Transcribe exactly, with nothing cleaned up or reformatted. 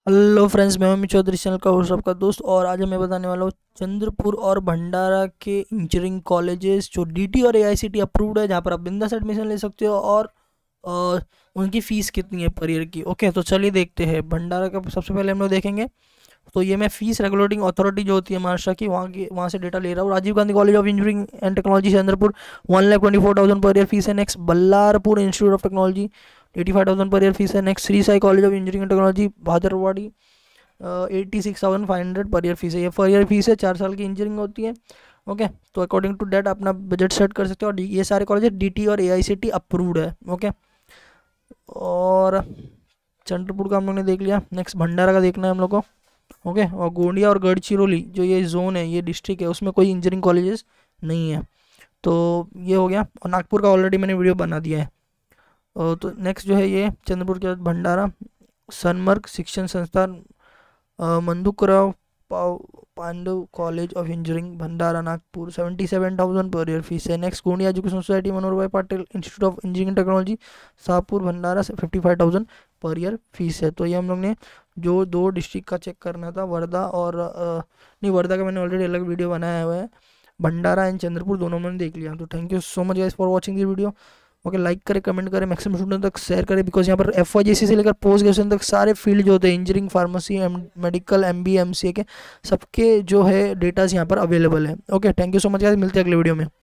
Hello friends, मैं Amit Chaudhary, channel का host आपका दोस्त। और आज मैं बताने वाला हूँ चंद्रपुर और भंडारा के इंजीनियरिंग कॉलेजेस जो डीटी और एआईसीटी अप्रूव्ड है, जहाँ पर आप बिंदास एडमिशन ले सकते हो। और अ, उनकी फ़ीस कितनी है पर ईयर की। ओके, तो चलिए देखते हैं भंडारा का। सबसे पहले हम लोग देखेंगे। तो ये मैं फीस रेगुलेटिंग अथॉरिटी जो होती है महाराष्ट्र की, वहाँ की वहाँ से डेटा ले रहा हूँ। Rajiv Gandhi college of engineering and technology Chandrapur, one lakh twenty four thousand per year fees है। Next Ballarpur institute of technology, eighty five thousand per year fees है। Next Shri Sai college of engineering and technology Bhadrawadi, eighty six thousand five hundred per year fees है। ये पर year fees है, चार साल की engineering होती है। ओके, तो अकॉर्डिंग टू डेट अपना बजट सेट कर सकते हो। और ये सारे कॉलेज डीटी और एआईसीटी अप्रूव्ड है। ओके, और चंद्रपुर का हम लोग ने देख लिया। नेक्स्ट भंडारा का देखना है हम लोग को। ओके, और गोंडिया और गढ़चिरौली जो ये जोन है, ये डिस्ट्रिक्ट है, उसमें कोई इंजीनियरिंग कॉलेजेस नहीं है। तो ये हो गया। और नागपुर का ऑलरेडी मैंने वीडियो बना दिया है। और तो नेक्स्ट जो है ये चंद्रपुर के बाद भंडारा, Sanmarg Shikshan Sansthan, Mandukrao Pav Pandav college of engineering Bhandara Nagpur, seventy seven thousand per year fees है। Next Gondia education society Manohar Bhai Patil institute of engineering technology Shahpur Bhandara से fifty five thousand per year fees है। तो ये हम लोग ने जो दो डिस्ट्रिक्ट का चेक करना था, वर्धा और अ, नहीं, वर्धा का मैंने ऑलरेडी अलग वीडियो बनाया हुआ है। भंडारा एंड चंद्रपुर दोनों मैंने देख लिया। तो thank you so much guys for watching this video. Okay, like करें, कमेंट करें, मैक्सिमम स्टूडेंट तक शेयर करें, बिकॉज यहाँ पर एफ वाई जी सी से लेकर पोस्ट ग्रेजुएशन तक सारे फील्ड जो होते हैं, engineering, pharmacy, medical, M B M C A के सबके जो है डेटाज यहाँ पर अवेलेबल है। Okay, thank you so much guys, मिलते हैं अगले वीडियो में।